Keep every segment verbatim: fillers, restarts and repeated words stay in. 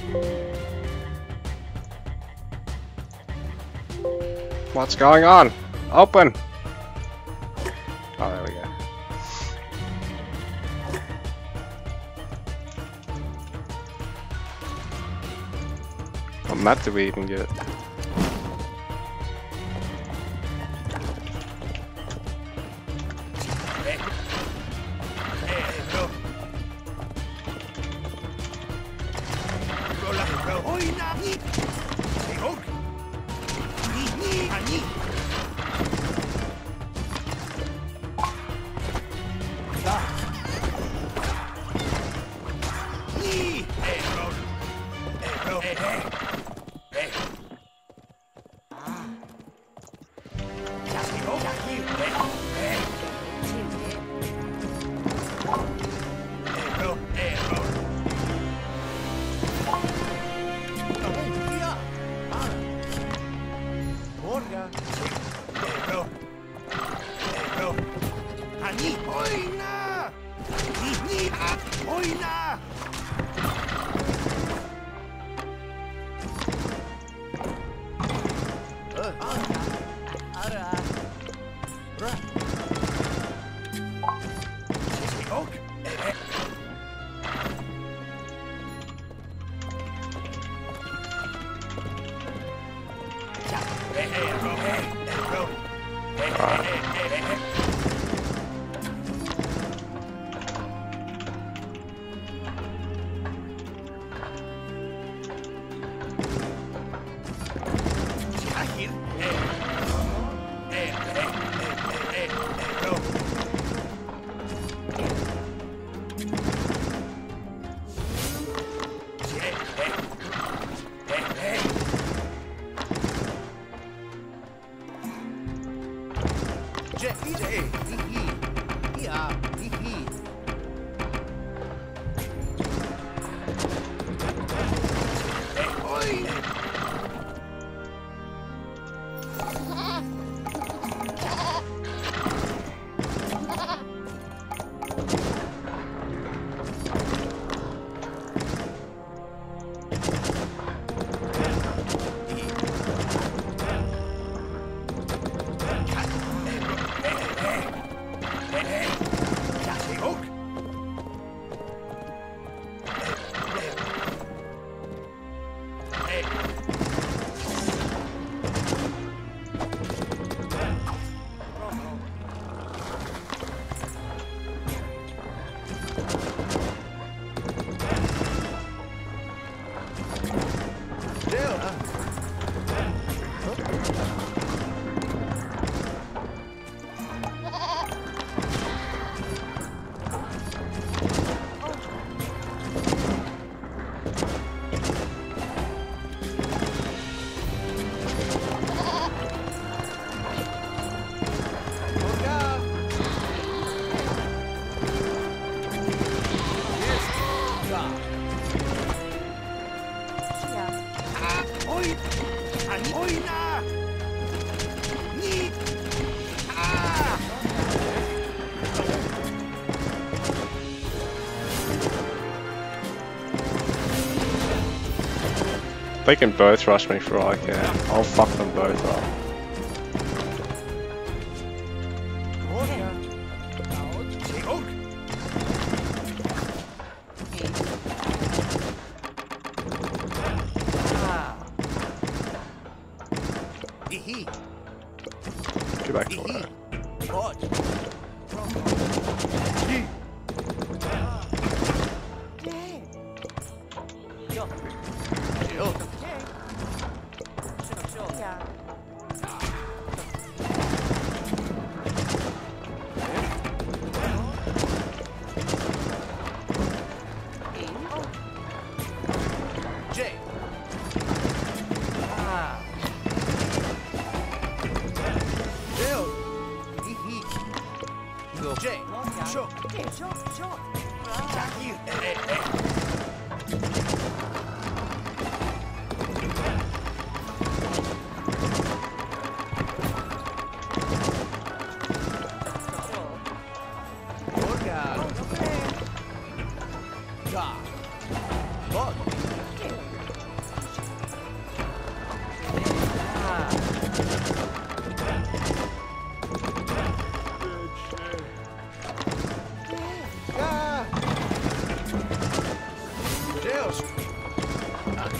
What's going on? Open! Oh, there we go. What map did we even get? They can both rush me for all I care. I'll fuck them both up. Get back to work.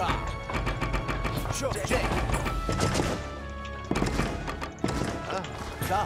Sure, Jake. Ah, da.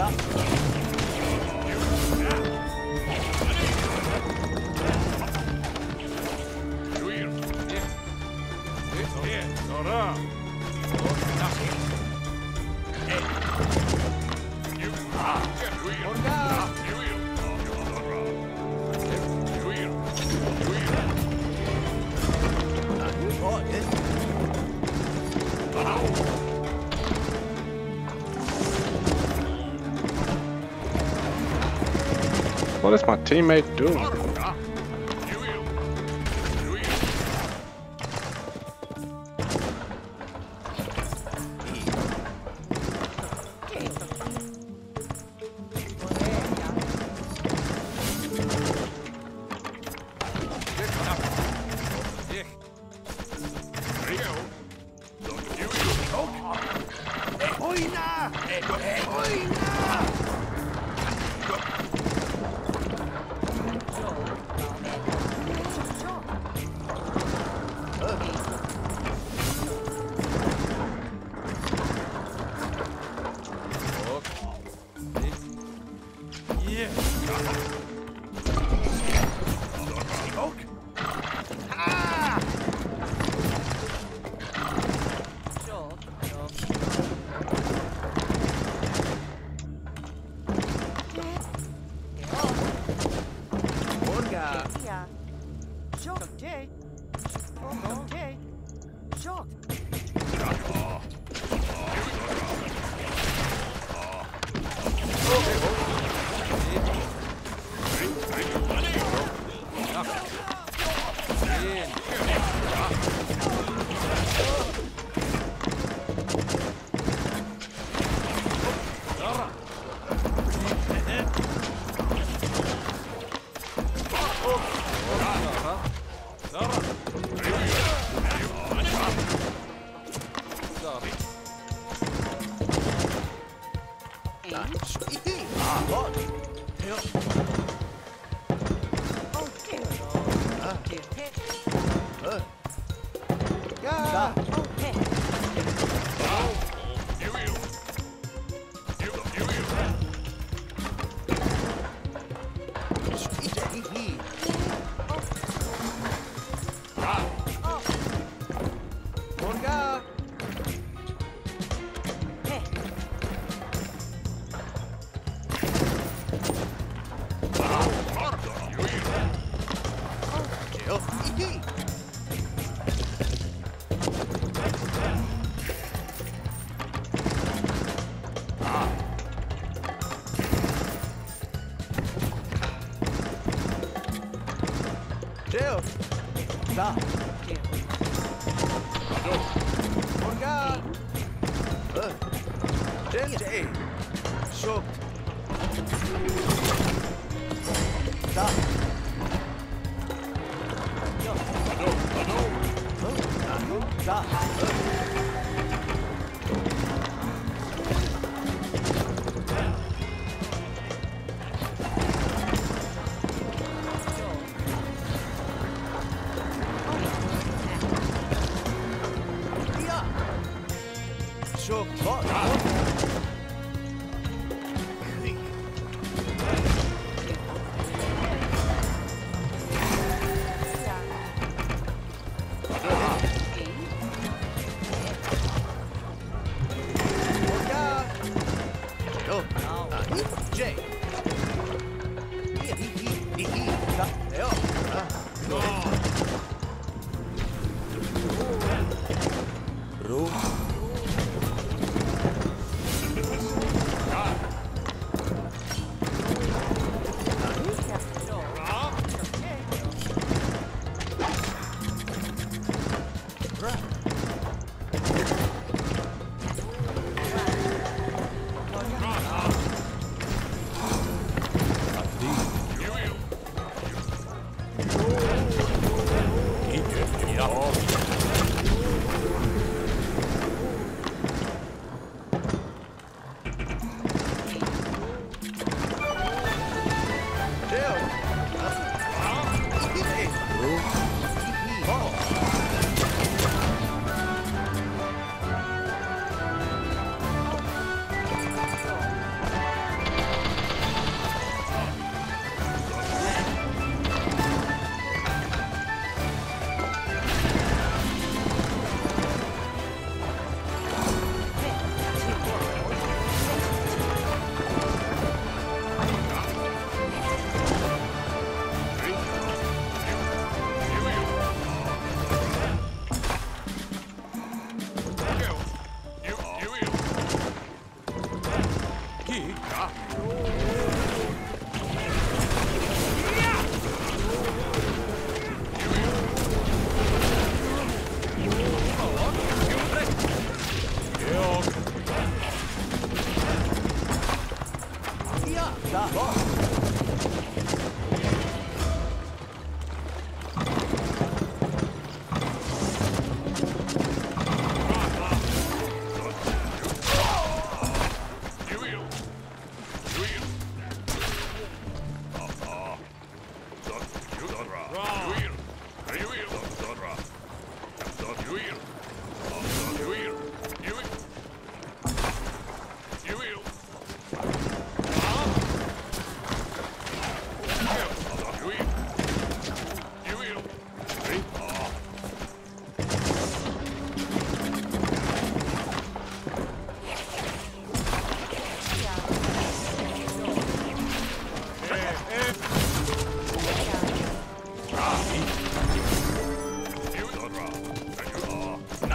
What is my teammate doing?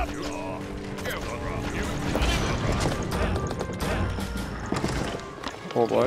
All low.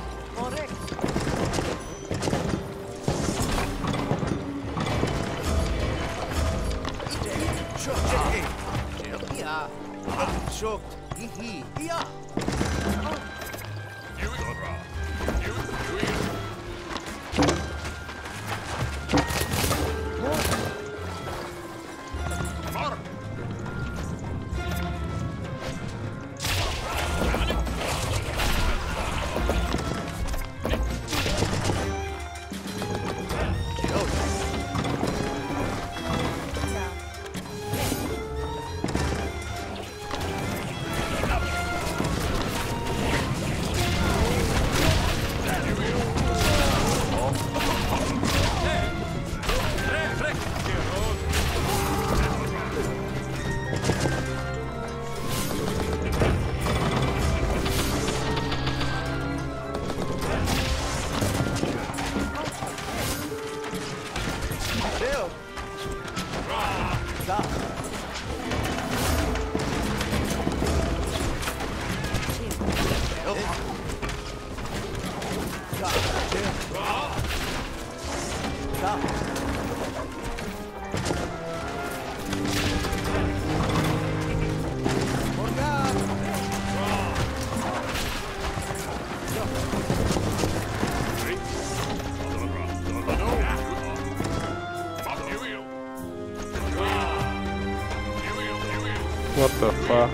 What the fuck?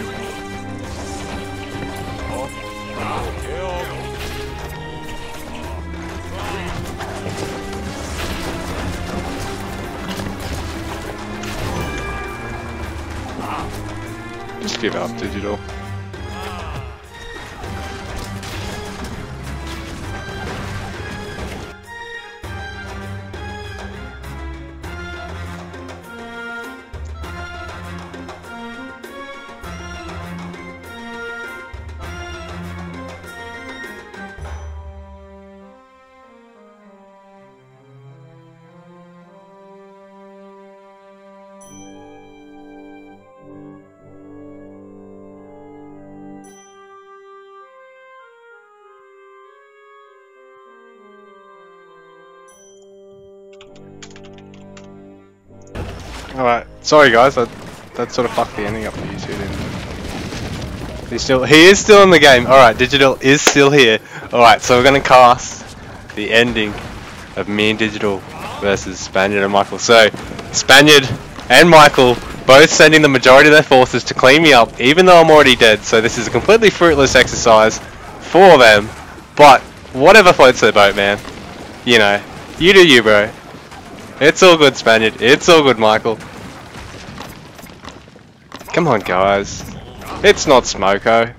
Just give up, Digital. Alright, sorry guys, that, that sort of fucked the ending up for you two, didn't it? He's still, he is still in the game. Alright, Digital is still here. Alright, so we're gonna cast the ending of me and Digital versus Spaniard and Michael. So, Spaniard and Michael both sending the majority of their forces to clean me up, even though I'm already dead. So this is a completely fruitless exercise for them. But, whatever floats their boat, man. You know, you do you, bro. It's all good, Spaniard. It's all good, Michael. Come on, guys. It's not Smoko.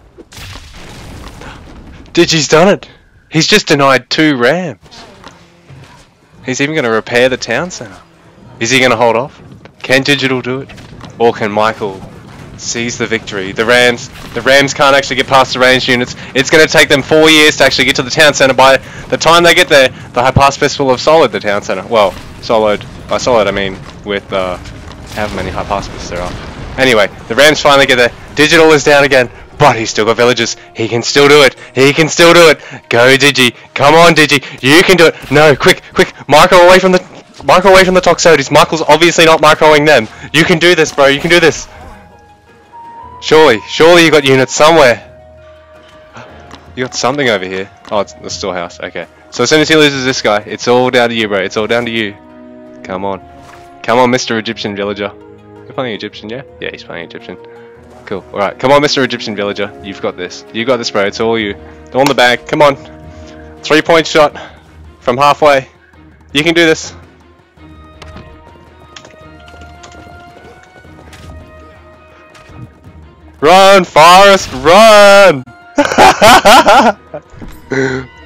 Digi's done it. He's just denied two rams. He's even going to repair the town centre. Is he going to hold off? Can Digital do it? Or can Michael seize the victory? The Rams, the Rams can't actually get past the ranged units. It's going to take them four years to actually get to the town centre. By the time they get there, the High Pass Fist will have soloed the town centre. Well, soloed. By solid, I mean with uh, however many High Pass Fists there are. Anyway, the Rams finally get there. Digital is down again, but he's still got villagers. He can still do it. He can still do it. Go, Digi. Come on, Digi. You can do it. No, quick, quick. Micro away from the micro away from the Toxotes. Michael's obviously not microing them. You can do this, bro. You can do this. Surely, surely you got units somewhere. You got something over here. Oh, it's the storehouse. Okay. So as soon as he loses this guy, it's all down to you, bro. It's all down to you. Come on. Come on, Mister Egyptian Villager. You're playing Egyptian, yeah? Yeah, he's playing Egyptian. Cool. Alright, come on, Mister Egyptian Villager. You've got this. You got this, bro. It's all you. All in the bag. Come on. Three point shot from halfway. You can do this. Run, Forrest, run!